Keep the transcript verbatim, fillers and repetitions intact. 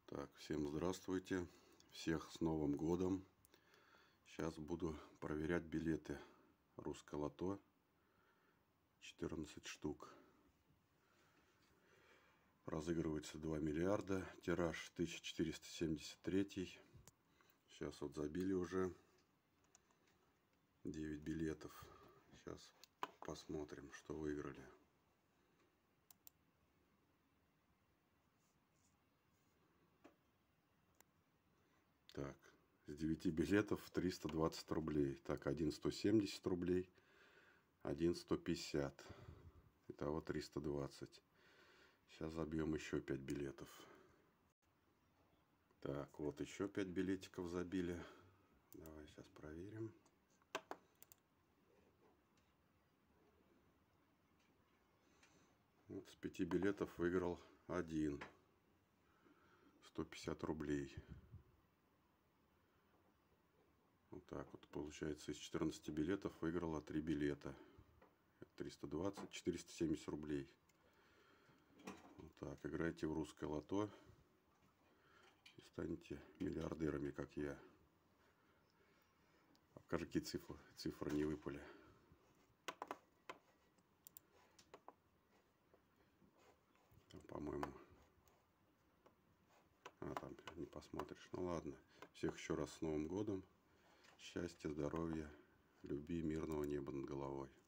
Так, всем здравствуйте, всех с Новым годом. Сейчас буду проверять билеты Русское лото, четырнадцать штук. Разыгрывается два миллиарда, тираж тысяча четыреста семьдесят три. Сейчас вот забили уже девять билетов. Сейчас посмотрим, что выиграли. Так, с девяти билетов триста двадцать рублей. Так, один сто семьдесят рублей, один сто пятьдесят. Итого триста двадцать. Сейчас забьем еще пять билетов. Так, вот еще пять билетиков забили. Давай сейчас проверим. Вот с пяти билетов выиграл один. сто пятьдесят рублей. Вот так вот получается. Из четырнадцати билетов выиграла три билета. триста двадцать, четыреста семьдесят рублей. Вот так. Играйте в Русское лото и станете миллиардерами, как я. А покажи, какие цифры, цифры не выпали. По-моему. А, там не посмотришь. Ну ладно. Всех еще раз с Новым годом. Счастья, здоровья, любви, мирного неба над головой.